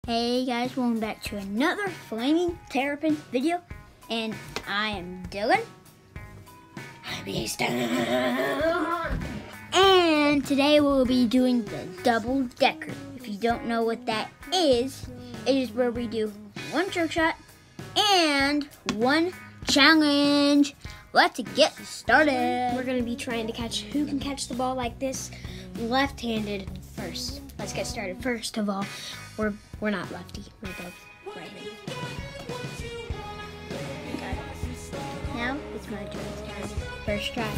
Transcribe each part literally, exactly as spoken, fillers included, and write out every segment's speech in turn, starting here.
Hey guys, welcome back to another Flaming Terrapin video, and I am Dylan. I'm Easton. And today we'll be doing the double decker. If you don't know what that is, it is where we do one trick shot and one challenge. Let's get started. We're gonna be trying to catch who can catch the ball like this left-handed first. Let's get started. First of all, we're we're not lefty. We're both right-handed. Okay. Now it's my turn. First try.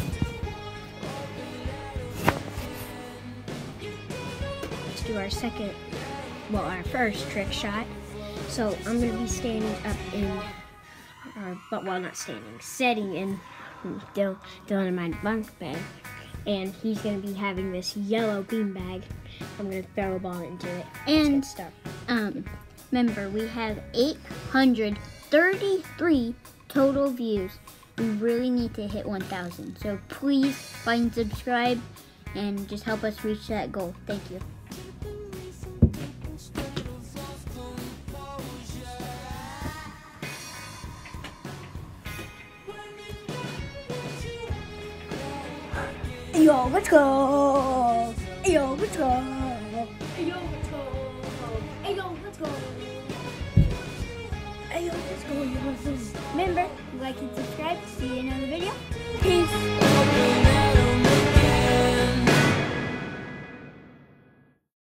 Let's do our second, well, our first trick shot. So I'm gonna be standing up in, or but well, not standing, sitting in Dylan, Dylan and my bunk bed, and he's gonna be having this yellow beanbag. I'm gonna throw a ball into it. And Let's get started. um, remember we have eight hundred thirty-three total views. We really need to hit one thousand. So please like and subscribe, and just help us reach that goal. Thank you. Yo, let's go! Yo, let's go! Ayo, let's go. Ayo, let's go. Hey, yo, let's go! Yo, let's go! Remember, like and subscribe. See you in another video. Peace!